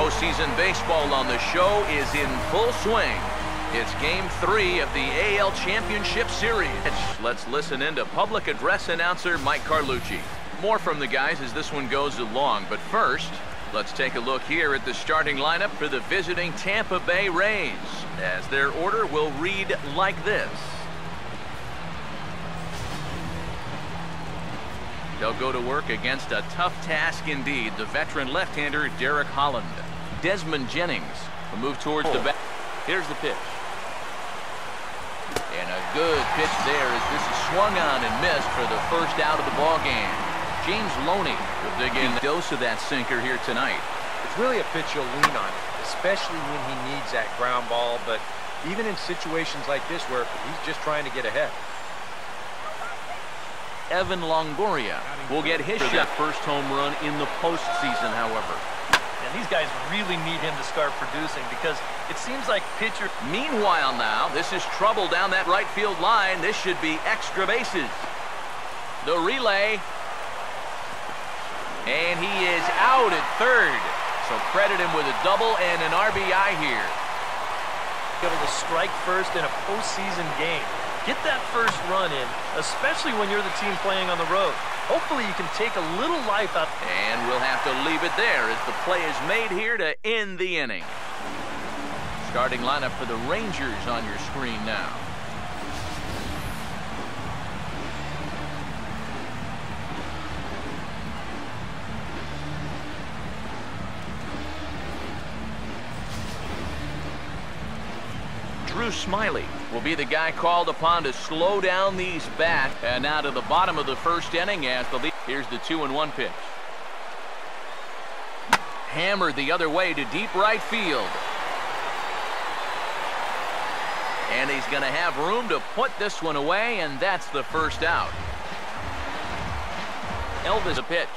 Postseason baseball on the show is in full swing. It's Game 3 of the AL Championship Series. Let's listen in to public address announcer Mike Carlucci. More from the guys as this one goes along, but first, let's take a look here at the starting lineup for the visiting Tampa Bay Rays, as their order will read like this. They'll go to work against a tough task indeed. The veteran left-hander Derek Holland. Desmond Jennings will move towards the bat. Here's the pitch. And a good pitch there as this is swung on and missed for the first out of the ball game. James Loney will dig in a dose of that sinker here tonight. It's really a pitch you'll lean on, especially when he needs that ground ball, but even in situations like this where he's just trying to get ahead. Evan Longoria will get his shot. That first home run in the postseason, however. And these guys really need him to start producing because it seems like pitcher. Meanwhile now, this is trouble down that right field line. This should be extra bases. The relay. And he is out at third. So credit him with a double and an RBI here. Able to strike first in a postseason game. Get that first run in, especially when you're the team playing on the road. Hopefully you can take a little life out. And we'll have to leave it there as the play is made here to end the inning. Starting lineup for the Rangers on your screen now. Drew Smyly will be the guy called upon to slow down these bats. And now to the bottom of the first inning as the lead. Here's the 2-1 pitch. Hammered the other way to deep right field. And he's going to have room to put this one away, and that's the first out. Elvis a pitch.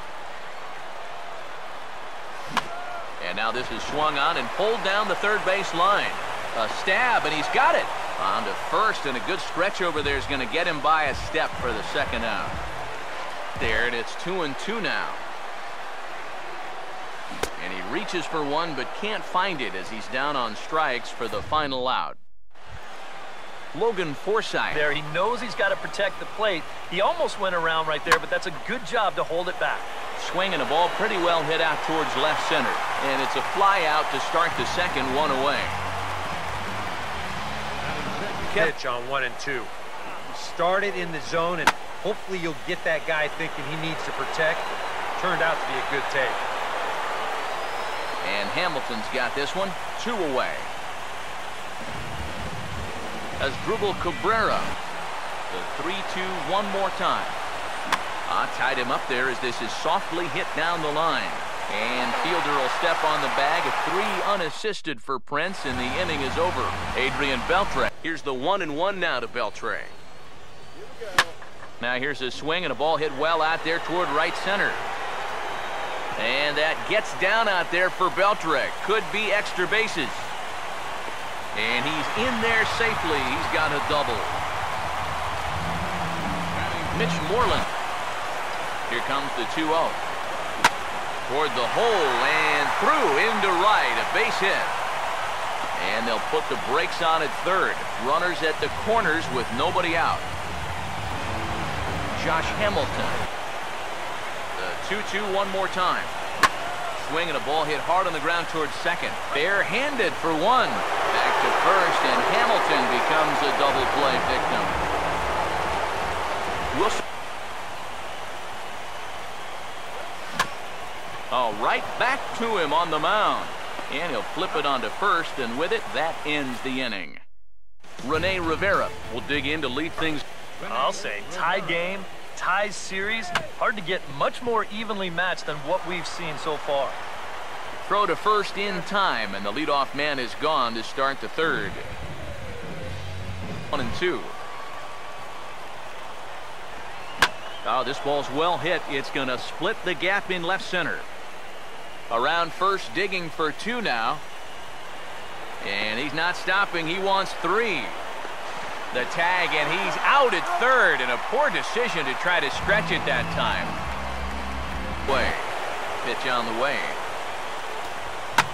And now this is swung on and pulled down the third base line. A stab, and he's got it. On to first, and a good stretch over there is going to get him by a step for the second out. There, and it's 2-2 now. And he reaches for one, but can't find it as he's down on strikes for the final out. Logan Forsythe. There, he knows he's got to protect the plate. He almost went around right there, but that's a good job to hold it back. Swinging a ball pretty well hit out towards left center. And it's a fly out to start the second, one away. Pitch on 1 and 2. Started in the zone, and hopefully you'll get that guy thinking he needs to protect. Turned out to be a good take. And Hamilton's got this one, 2 away. Asdrubal Cabrera, the 3-2 one more time. Tied him up there as this is softly hit down the line. And fielder will step on the bag. A 3 unassisted for Prince, and the inning is over. Adrian Beltre. Here's the 1-1 now to Beltre. Now here's a swing and a ball hit well out there toward right center. And that gets down out there for Beltre. Could be extra bases. And he's in there safely. He's got a double. Mitch Moreland. Here comes the 2-0. Toward the hole and through into right. A base hit. And they'll put the brakes on at third. Runners at the corners with nobody out. Josh Hamilton. The 2-2 one more time. Swing and a ball hit hard on the ground towards second. Barehanded for one. Back to first, and Hamilton becomes a double play victim. Wilson. Oh, right back to him on the mound. And he'll flip it onto first, and with it, that ends the inning. Rene Rivera will dig in to lead things. I'll say tie game, tie series. Hard to get much more evenly matched than what we've seen so far. Throw to first in time, and the leadoff man is gone to start the third. 1-2. Oh, this ball's well hit. It's going to split the gap in left center. Around first, digging for 2 now. And he's not stopping. He wants 3. The tag, and he's out at third. And a poor decision to try to stretch it that time. Pitch on the way.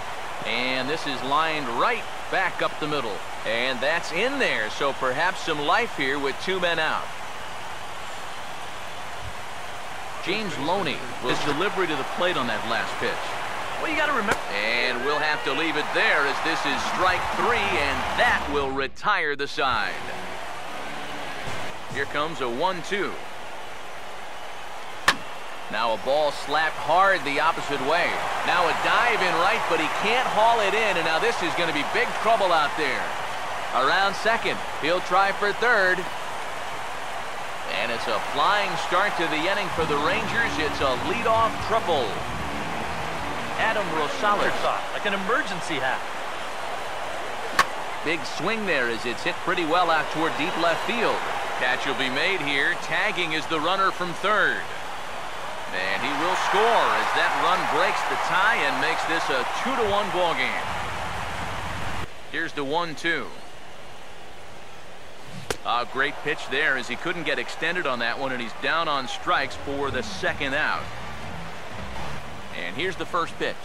And this is lined right back up the middle. And that's in there, so perhaps some life here with 2 men out. James Loney was delivery to the plate on that last pitch. Well, you got to remember. And we'll have to leave it there as this is strike 3, and that will retire the side. Here comes a 1-2. Now a ball slapped hard the opposite way. Now a dive in right, but he can't haul it in, and now this is going to be big trouble out there. Around second, he'll try for third. And it's a flying start to the inning for the Rangers. It's a leadoff triple. Adam Rosales, like an emergency hat. Big swing there as it's hit pretty well out toward deep left field. Catch will be made here. Tagging is the runner from third. And he will score as that run breaks the tie and makes this a 2-1 ball game. Here's the 1-2. A great pitch there as he couldn't get extended on that one, and he's down on strikes for the second out. And here's the first pitch.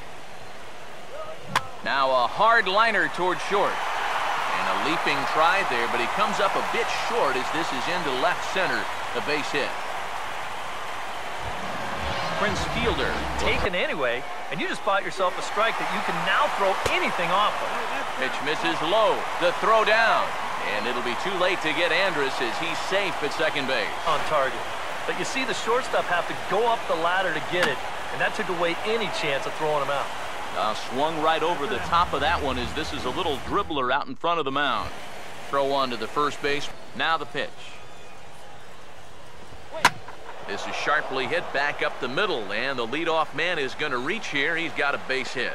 Now a hard liner toward short. And a leaping try there, but he comes up a bit short as this is into left center, the base hit. Prince Fielder taken anyway, and you just bought yourself a strike that you can now throw anything off of. Pitch misses low. The throw down. And it'll be too late to get Andrus as he's safe at second base. On target. But you see the shortstop have to go up the ladder to get it, and that took away any chance of throwing him out. Swung right over the top of that one as this is a little dribbler out in front of the mound. Throw on to the first base. Now the pitch. This is sharply hit back up the middle, and the leadoff man is going to reach here. He's got a base hit.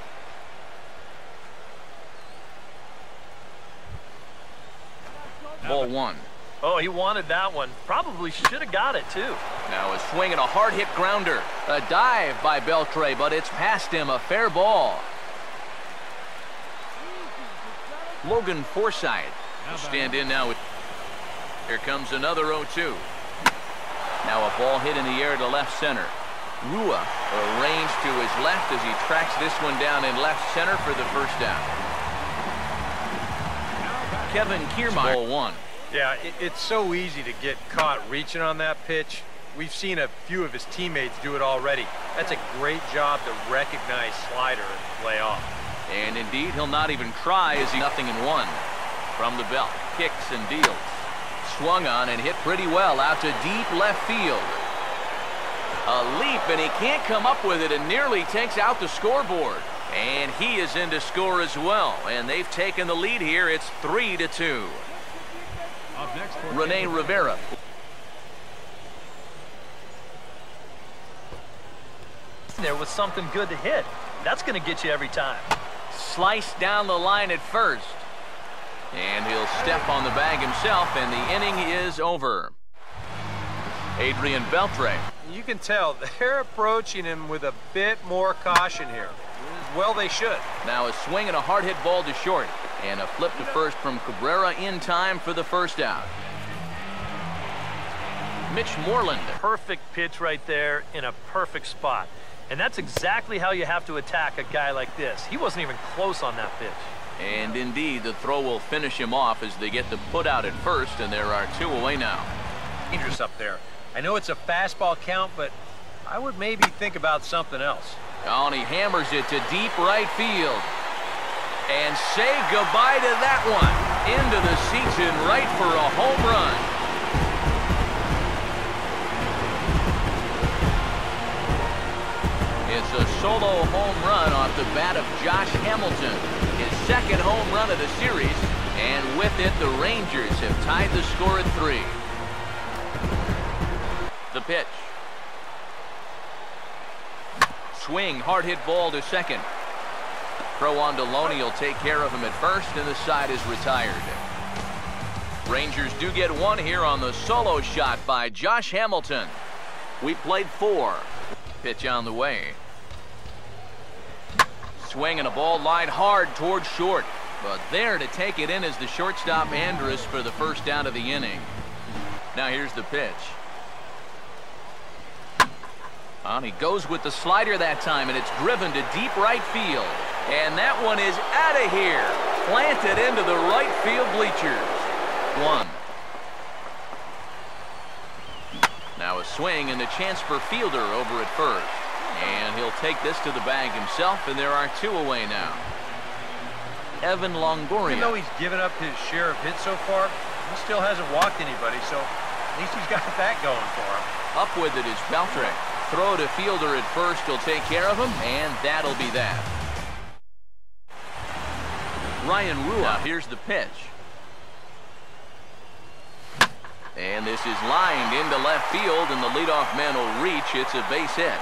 Ball 1. Oh, he wanted that one. Probably should have got it, too. Now a swing and a hard hit grounder. A dive by Beltre, but it's past him. A fair ball. Logan Forsythe will stand in now. Here comes another 0-2. Now a ball hit in the air to left center. Rua arranged to his left as he tracks this one down in left center for the first down. Kevin Kiermaier. Ball 1. Yeah, it's so easy to get caught reaching on that pitch. We've seen a few of his teammates do it already. That's a great job to recognize slider and play off. And indeed, he'll not even try as he 0-1. From the belt, kicks and deals. Swung on and hit pretty well out to deep left field. A leap, and he can't come up with it, and nearly takes out the scoreboard. And he is in to score as well, and they've taken the lead here. It's 3-2. Rene Rivera. There was something good to hit. That's going to get you every time. Sliced down the line at first. And he'll step on the bag himself, and the inning is over. Adrian Beltre. You can tell they're approaching him with a bit more caution here. Well, they should. Now a swing and a hard hit ball to short. And a flip to first from Cabrera in time for the first out. Mitch Moreland. Perfect pitch right there in a perfect spot. And that's exactly how you have to attack a guy like this. He wasn't even close on that pitch. And indeed, the throw will finish him off as they get the put out at first, and there are 2 away now. Dangerous up there. I know it's a fastball count, but I would maybe think about something else. Oh, and he hammers it to deep right field. And say goodbye to that one. Into the seats and right for a home run. It's a solo home run off the bat of Josh Hamilton. His second home run of the series. And with it, the Rangers have tied the score at 3. The pitch. Swing, hard hit ball to second. Throw on to Loney will take care of him at first, and the side is retired. Rangers do get 1 here on the solo shot by Josh Hamilton. We played 4. Pitch on the way. Swing and a ball lined hard toward short. But there to take it in is the shortstop Andrus for the first down of the inning. Now here's the pitch. And he goes with the slider that time, and it's driven to deep right field. And that one is out of here. Planted into the right field bleachers. 1. Now a swing and the chance for Fielder over at first. And he'll take this to the bag himself, and there are 2 away now. Evan Longoria. Even though he's given up his share of hits so far, he still hasn't walked anybody, so at least he's got that going for him. Up with it is Beltre. Throw to Fielder at first. He'll take care of him, and that'll be that. Ryan Rua. Now here's the pitch. And this is lined into left field, and the leadoff man will reach. It's a base hit.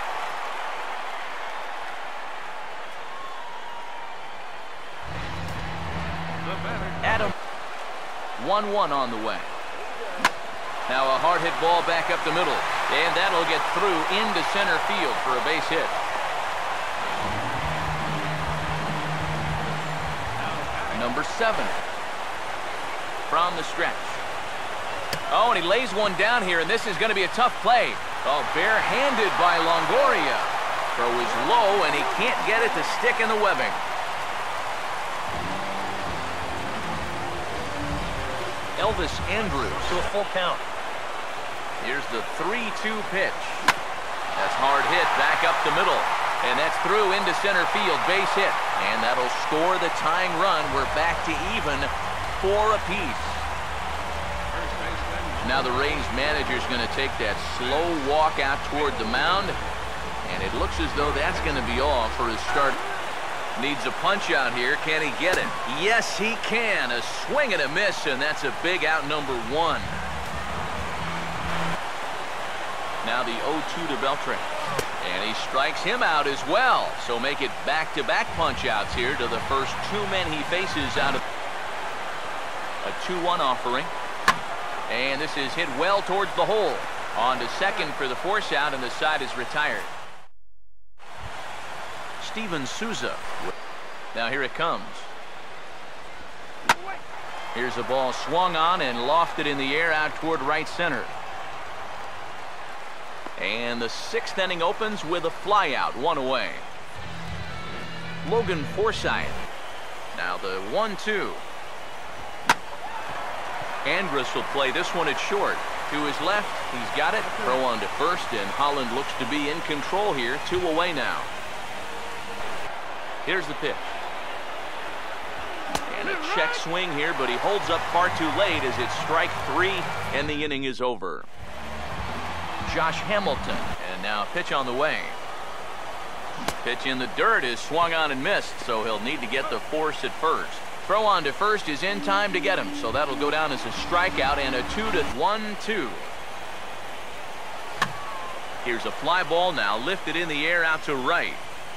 Adam. 1-1 on the way. Now a hard hit ball back up the middle, and that'll get through into center field for a base hit. Number 7 from the stretch. Oh, and he lays one down here, and this is going to be a tough play. Oh, barehanded by Longoria. Throw is low, and he can't get it to stick in the webbing. Elvis Andrus to a full count. Here's the 3-2 pitch. That's hard hit back up the middle. And that's through into center field, base hit. And that'll score the tying run. We're back to even 4 apiece. Now the Rays manager's going to take that slow walk out toward the mound. And it looks as though that's going to be all for his start. Needs a punch out here. Can he get it? Yes, he can. A swing and a miss, and that's a big out, number 1. Now the 0-2 to Beltre. And he strikes him out as well. So make it back-to-back punch-outs here to the first 2 men he faces out of a 2-1 offering. And this is hit well towards the hole. On to second for the force out, and the side is retired. Steven Souza. Now here it comes. Here's a ball swung on and lofted in the air out toward right center. And the 6th inning opens with a flyout, 1 away. Logan Forsythe. Now the 1-2. Andrus will play this one at short. To his left, he's got it. Throw on to first, and Holland looks to be in control here. 2 away now. Here's the pitch. And a check swing here, but he holds up far too late as it's strike 3, and the inning is over. Josh Hamilton. And now a pitch on the way. Pitch in the dirt is swung on and missed, so he'll need to get the force at first. Throw on to first is in time to get him, so that'll go down as a strikeout and a 2-1-2. Here's a fly ball now lifted in the air out to right.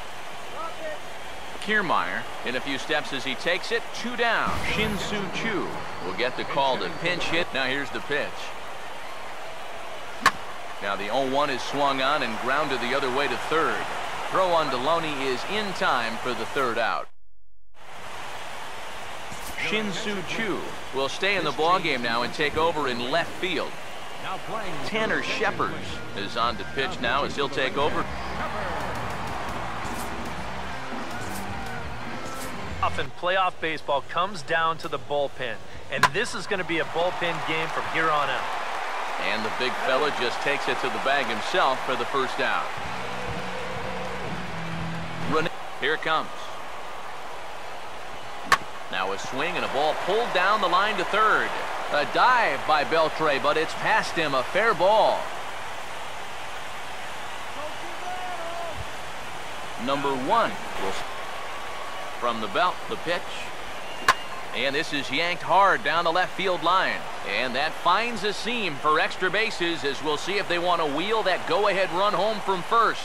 Kiermaier in a few steps as he takes it. 2 down. Shin-Soo Choo will get the call to pinch hit. Now here's the pitch. Now the 0-1 is swung on and grounded the other way to third. Throw on Deloney is in time for the 3rd out. Shin-Soo Choo will stay in the ballgame now and take over in left field. Tanner Shepard is on to pitch now as he'll take over. Often playoff baseball comes down to the bullpen, and this is going to be a bullpen game from here on out. And the big fella just takes it to the bag himself for the 1st out. Here it comes. Now a swing and a ball pulled down the line to third. A dive by Beltre, but it's past him. A fair ball. Number 1 will from the belt, the pitch. And this is yanked hard down the left field line. And that finds a seam for extra bases as we'll see if they want to wheel that go-ahead run home from first.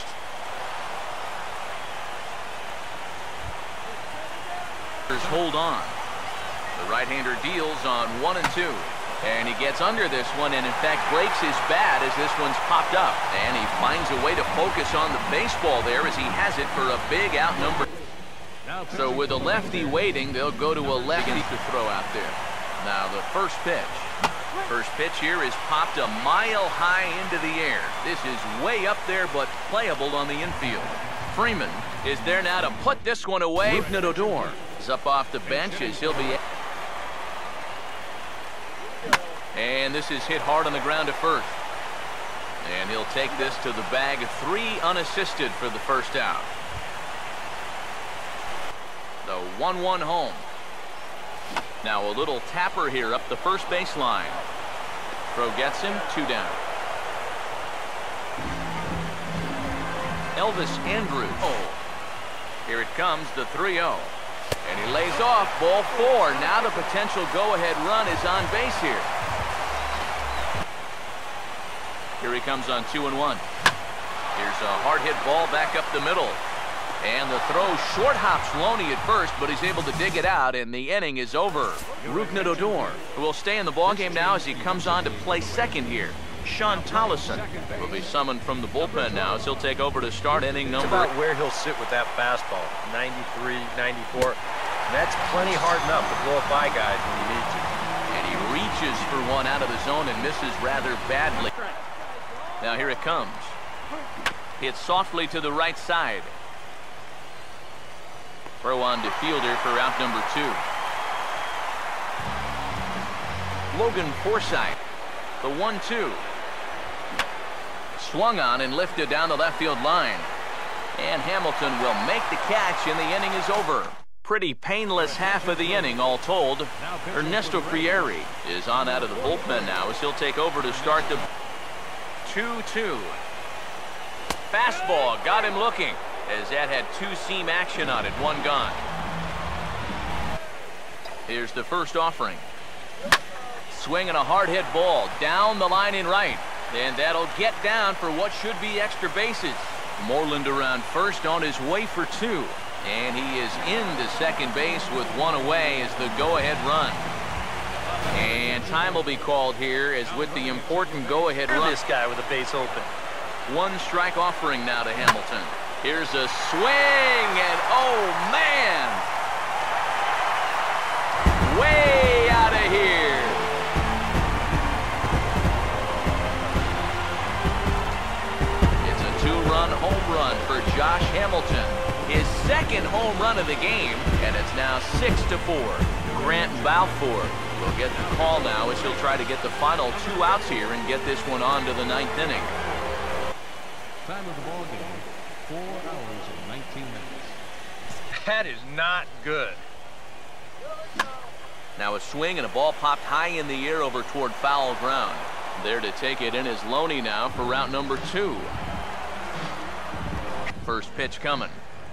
Hold on. The right-hander deals on 1 and 2. And he gets under this one and in fact breaks his bat as this one's popped up. And he finds a way to focus on the baseball there as he has it for a big out number. So with a lefty waiting, they'll go to a lefty to throw out there. Now the first pitch. First pitch here is popped a mile high into the air. This is way up there but playable on the infield. Freeman is there now to put this one away. Rougned Odor is up off the bench as he'll be. And this is hit hard on the ground at first. And he'll take this to the bag. 3 unassisted for the first out. The 1-1 home. Now a little tapper here up the first baseline. Throw gets him, 2 down. Elvis Andrus. Oh. Here it comes, the 3-0. And he lays off, ball 4. Now the potential go-ahead run is on base here. Here he comes on 2-1. Here's a hard hit ball back up the middle. And the throw short hops Loney at first, but he's able to dig it out, and the inning is over. Rougned Odor, who will stay in the ballgame now as he comes on to play second here. Sean Tollison will be summoned from the bullpen now as he'll take over to start inning number. It's about where he'll sit with that fastball. 93, 94. And that's plenty hard enough to blow it by guys when you need to. And he reaches for one out of the zone and misses rather badly. Now here it comes. Hit softly to the right side. Throw on to Fielder for out number 2. Logan Forsythe, the 1-2. Swung on and lifted down the left field line. And Hamilton will make the catch, and the inning is over. Pretty painless half of the inning, all told. Ernesto Frieri is on out of the bullpen now as he'll take over to start the 2-2. Fastball got him looking, as that had 2-seam action on it, 1 gone. Here's the first offering. Swinging a hard hit ball down the line in right, and that'll get down for what should be extra bases. Moreland around first on his way for 2, and he is into second base with 1 away as the go-ahead run. And time will be called here as with the important go-ahead run. This guy with a base open. 1 strike offering now to Hamilton. Here's a swing, and oh man, way out of here. It's a 2-run home run for Josh Hamilton. His second home run of the game, and it's now 6-4. Grant Balfour will get the call now as he'll try to get the final 2 outs here and get this one on to the 9th inning. Time of the ball game, 4 hours and 19 minutes. That is not good. Now a swing and a ball popped high in the air over toward foul ground. There to take it in is Loney now for route number 2. First pitch coming.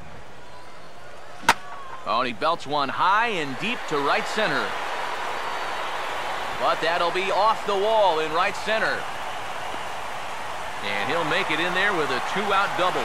Oh, and he belts one high and deep to right center. But that'll be off the wall in right center. And he'll make it in there with a 2-out double.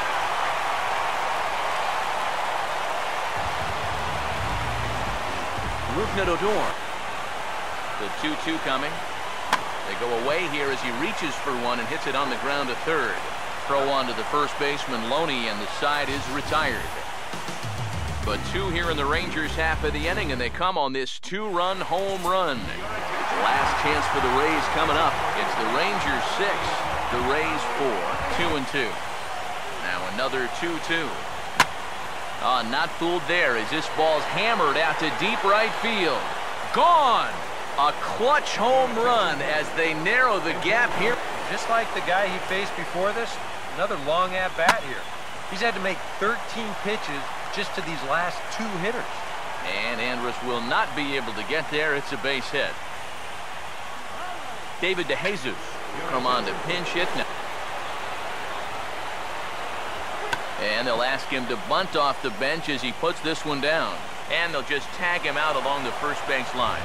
Rougned Odor. The 2-2 coming. They go away here as he reaches for one and hits it on the ground to third. Throw on to the first baseman Loney, and the side is retired. But 2 here in the Rangers half of the inning, and they come on this 2-run home run. Last chance for the Rays coming up. It's the Rangers 6. The Rays 4, 2-2. Now another 2-2. Not fooled there as this ball's hammered out to deep right field. Gone! A clutch home run as they narrow the gap here. Just like the guy he faced before this, another long at-bat here. He's had to make 13 pitches just to these last 2 hitters. And Andrus will not be able to get there. It's a base hit. David DeJesus come on to pinch hit now. And they'll ask him to bunt off the bench as he puts this one down. And they'll just tag him out along the first base line.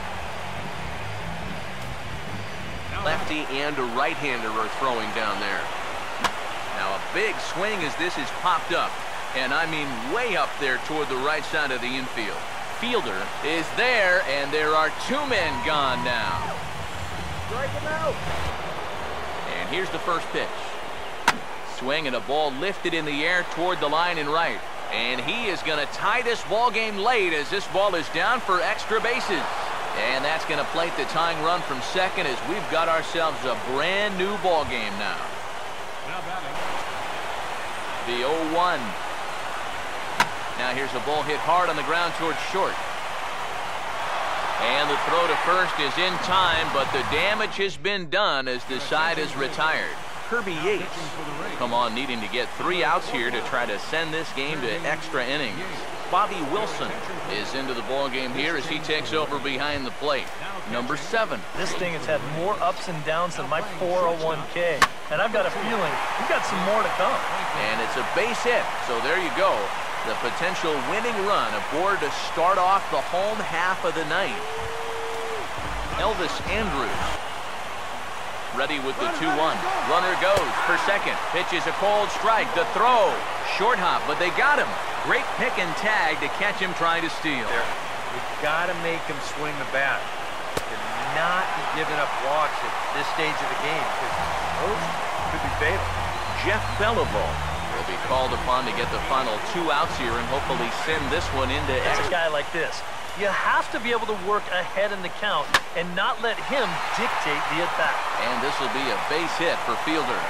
Lefty and a right-hander are throwing down there. Now a big swing as this is popped up. And I mean way up there toward the right side of the infield. Fielder is there, and there are 2 men gone now. Strike him out. And here's the first pitch. Swing and a ball lifted in the air toward the line in right. And he is going to tie this ball game late as this ball is down for extra bases. And that's going to plate the tying run from second as we've got ourselves a brand new ball game now. The 0-1. Now here's a ball hit hard on the ground towards short. And the throw to first is in time, but the damage has been done as the side is retired. Kirby Yates will come on needing to get 3 outs here to try to send this game to extra innings. Bobby Wilson is into the ball game here as he takes over behind the plate. Number 7. This thing has had more ups and downs than my 401k, and I've got a feeling we've got some more to come. And it's a base hit, so there you go. The potential winning run aboard to start off the home half of the ninth. Elvis Andrus ready with the 2-1. Runner goes for second. Pitch is a cold strike. The throw. Short hop, but they got him. Great pick and tag to catch him trying to steal. You've got to make him swing the bat. And not be giving up walks at this stage of the game, because those could be fatal. Jeff Beliveau will be called upon to get the final 2 outs here and hopefully send this one into It's extra. a guy like this. You have to be able to work ahead in the count and not let him dictate the attack. And this will be a base hit for Fielder.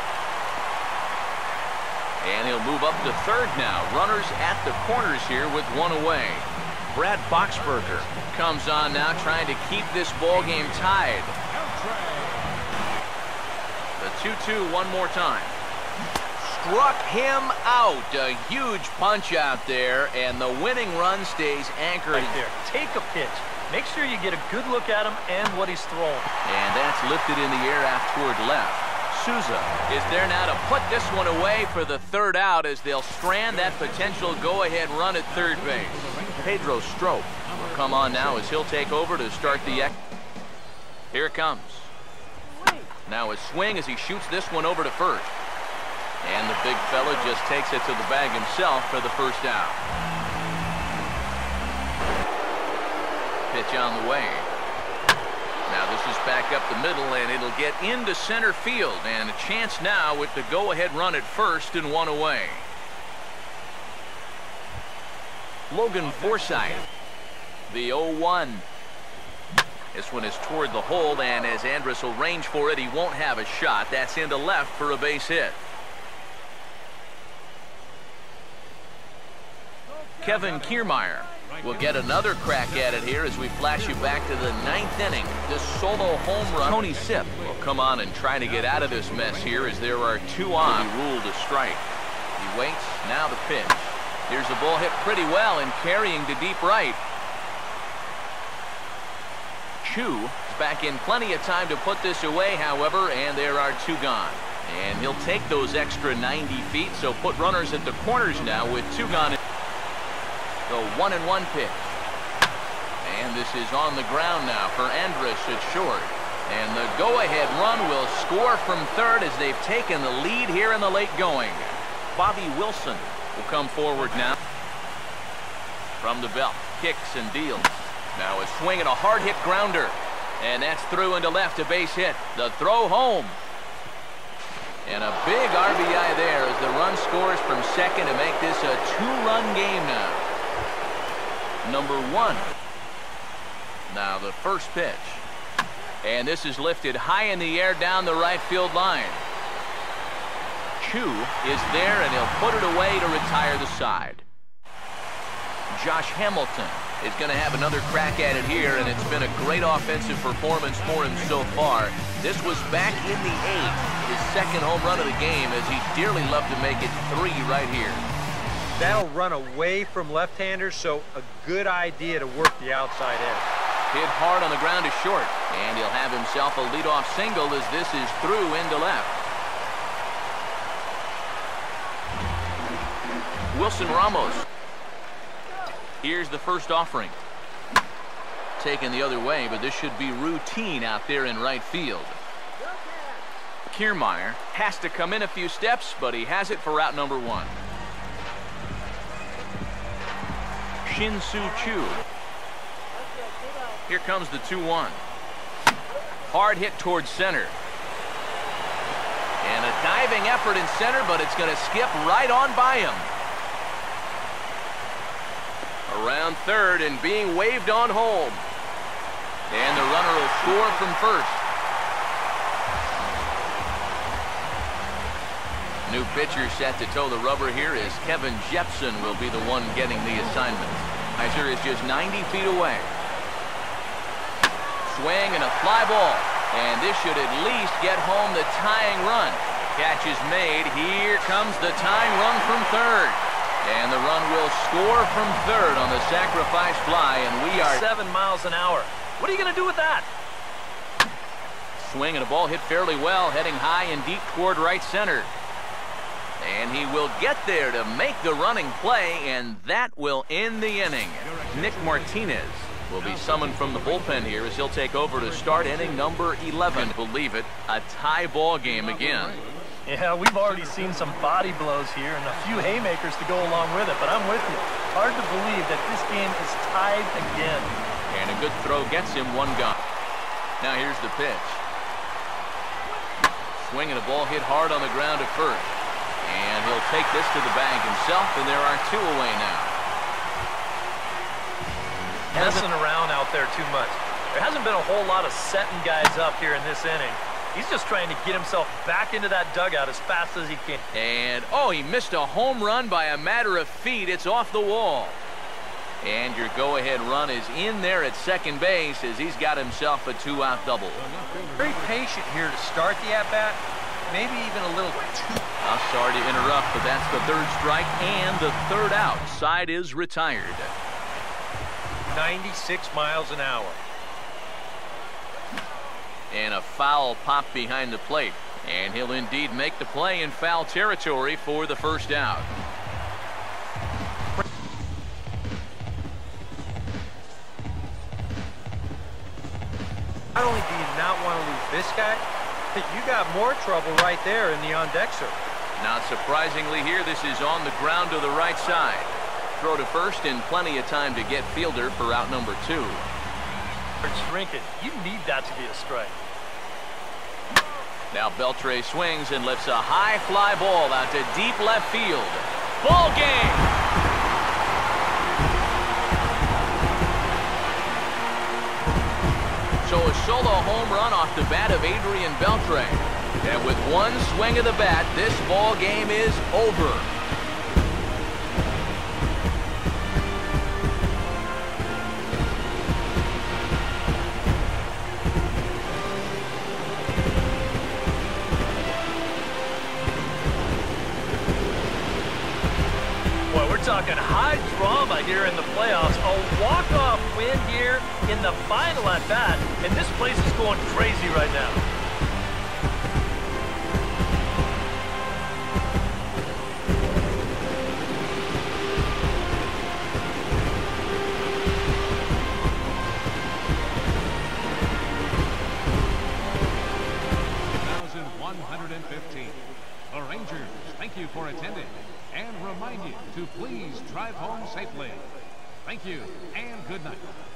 And he'll move up to third now. Runners at the corners here with 1 away. Brad Boxberger comes on now trying to keep this ball game tied. The 2-2 one more time. Struck him out. A huge punch out there, and the winning run stays anchored. Right there. Take a pitch. Make sure you get a good look at him and what he's throwing. And that's lifted in the air out toward left. Souza is there now to put this one away for the 3rd out as they'll strand that potential go-ahead run at third base. Pedro Strop will come on now as he'll take over to start the Here it comes. Now a swing as he shoots this one over to first. And the big fella just takes it to the bag himself for the 1st out. Pitch on the way. Now this is back up the middle, and it'll get into center field. And a chance now with the go-ahead run at first and 1 away. Logan Forsythe. The 0-1. This one is toward the hole, and as Andrus will range for it, he won't have a shot. That's into left for a base hit. Kevin Kiermaier will get another crack at it here as we flash you back to the 9th inning. This solo home run. Tony Sipp will come on and try to get out of this mess here as there are 2 on. He ruled a strike. He waits. Now the pitch. Here's the ball hit pretty well and carrying to deep right. Chu is back in plenty of time to put this away, however, and there are 2 gone. And he'll take those extra 90 feet, so put runners at the corners now with 2 gone. The 1-1 pitch. And this is on the ground now for Andrus at short. And the go-ahead run will score from third as they've taken the lead here in the late going. Bobby Wilson will come forward now. From the belt, kicks and deals. Now a swing and a hard-hit grounder. And that's through into left, a base hit. The throw home. And a big RBI there as the run scores from second to make this a 2-run game now. Number 1. Now the first pitch. And this is lifted high in the air down the right field line. Chu is there, and he'll put it away to retire the side. Josh Hamilton is going to have another crack at it here, and it's been a great offensive performance for him so far. This was back in the 8th, his 2nd home run of the game, as he'd dearly love to make it 3 right here. That'll run away from left-handers, so a good idea to work the outside edge. Hit hard on the ground to short, and he'll have himself a leadoff single as this is through into left. Wilson Ramos. Here's the first offering. Taken the other way, but this should be routine out there in right field. Kiermaier has to come in a few steps, but he has it for route number 1. Shin-Soo Choo. Here comes the 2-1. Hard hit towards center. And a diving effort in center, but it's going to skip right on by him. Around third and being waved on home. And the runner will score from first. New pitcher set to toe the rubber here is Kevin Jepson will be the one getting the assignment. Kaiser is just 90 feet away. Swing and a fly ball. And this should at least get home the tying run. Catch is made. Here comes the tying run from third. And the run will score from third on the sacrifice fly. And we are 7 miles an hour. What are you going to do with that? Swing and a ball hit fairly well, heading high and deep toward right center. And he will get there to make the running play, and that will end the inning. Nick Martinez will be summoned from the bullpen here as he'll take over to start inning number 11. Believe it, a tie ball game again. Yeah, we've already seen some body blows here and a few haymakers to go along with it, but I'm with you. Hard to believe that this game is tied again. And a good throw gets him one gone. Now here's the pitch. Swing and a ball hit hard on the ground at first. And he'll take this to the bag himself, and there are 2 away now. Messing around out there too much. There hasn't been a whole lot of setting guys up here in this inning. He's just trying to get himself back into that dugout as fast as he can. And, oh, he missed a home run by a matter of feet. It's off the wall. And your go-ahead run is in there at second base as he's got himself a 2-out double. Very patient here to start the at-bat. Maybe even a little too. I'm sorry to interrupt, but that's the 3rd strike and the 3rd out. Side is retired. 96 miles an hour. And a foul pop behind the plate. And he'll indeed make the play in foul territory for the 1st out. Not only do you not want to lose this guy, but you got more trouble right there in the on-deck circle. Not surprisingly here, this is on the ground to the right side. Throw to first and plenty of time to get fielder for out number 2. Shrinking. You need that to be a strike. Now Beltre swings and lifts a high fly ball out to deep left field. Ball game! So a solo home run off the bat of Adrian Beltre. And with one swing of the bat, this ball game is over. Boy, we're talking high drama here in the playoffs. A walk-off win here in the final at bat, and this place is going crazy right now. The Rangers thank you for attending and remind you to please drive home safely. Thank you and good night.